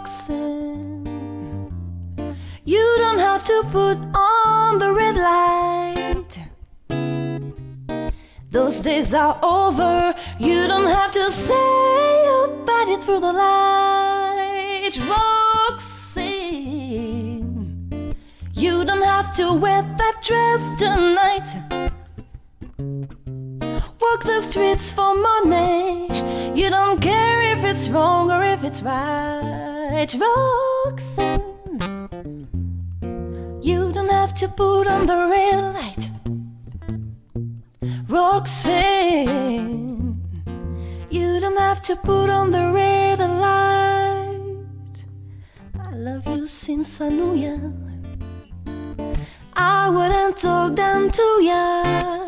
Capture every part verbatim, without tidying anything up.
Roxanne, you don't have to put on the red light. Those days are over. You don't have to say about it through the light. Roxanne, you don't have to wear that dress tonight. Walk the streets for money. You don't care if it's wrong or if it's right. Roxanne, you don't have to put on the red light. Roxanne, you don't have to put on the red light. I love you since I knew ya. I wouldn't talk down to ya.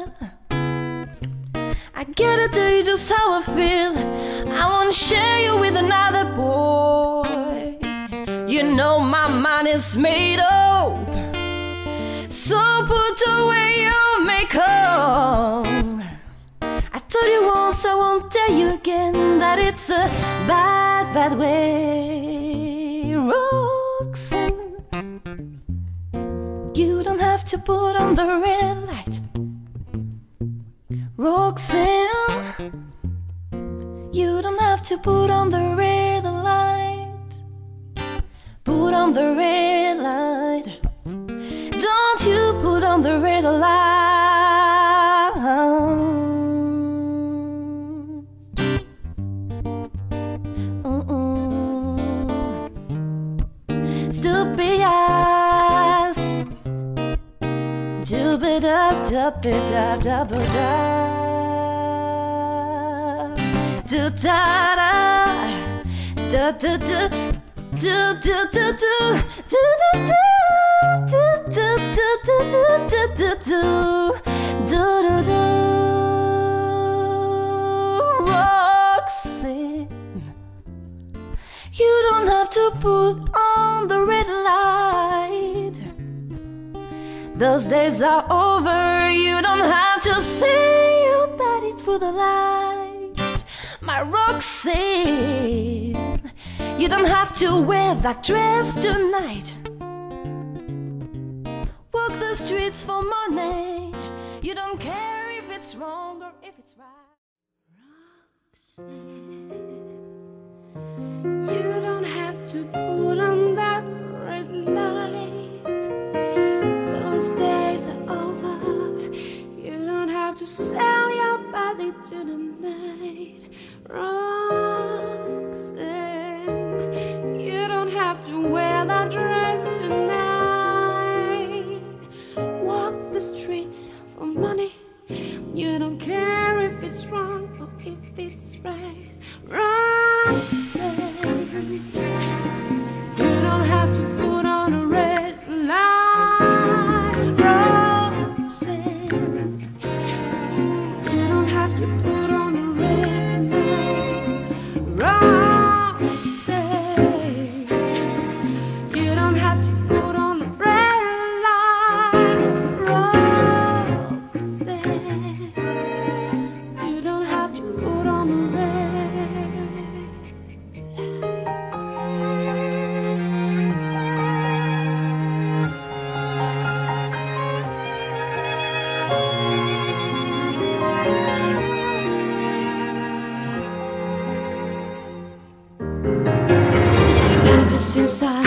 I gotta tell you just how I feel. I wanna share you with another boy. You know my mind is made up, so put away your makeup. I told you once, I won't tell you again, that it's a bad, bad way. Roxanne, you don't have to put on the red light. Roxanne, you don't have to put on the red light. Put on the red light. Don't you put on the red light. Uh-uh. Stupid eyes. Do-ba-da-da-ba-da-da-ba-da. Do-da-da. Do-do-do. Do-do-do-do. Do-do-do. Do-do-do-do-do-do-do-do. Do-do-do. Roxanne, you don't have to put on the red light. Those days are over. You don't have to say about it through the light. My Roxanne, you don't have to wear that dress tonight. Walk the streets for money. You don't care if it's wrong or if it's right. Roxanne, you don't have to put on that red light. Those days are over. You don't have to sell your body to the night. Roxanne, you don't have to wear that dress tonight. Walk the streets for money. You don't care if it's wrong or if it's right. Roxanne, you don't have to put on a red light. Roxanne, you don't have to put on a red light. Roxanne, you don't have to put on a red light. Roxanne, you don't have to put on a red light. Ever since I